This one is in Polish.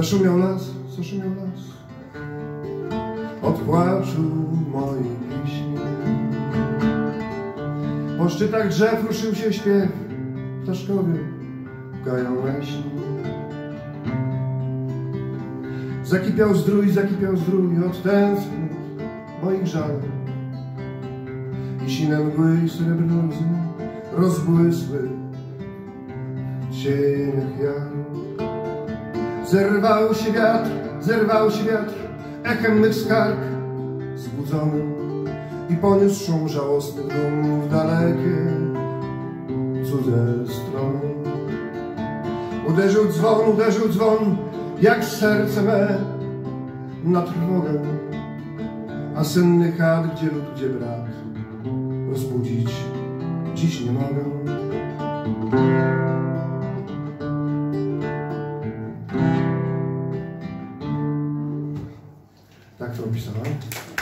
Zaszumiał las od płaczu mojej pieśni. Po szczytach drzew ruszył się śpiew, ptaszkowie pukają leśni. Zakipiał zdrój od tęsknot moich żal. I sine mgły i srebrne łzy rozbłysły w cieniach jar. Zerwał się wiatr echem mych skarg zbudzony i poniósł szum żałosnych dum w dalekie cudze strony. Uderzył dzwon jak serce me na trwogę, a senny chat, gdzie lud, gdzie brat, rozbudzić dziś nie mogę. Tak to opisałem.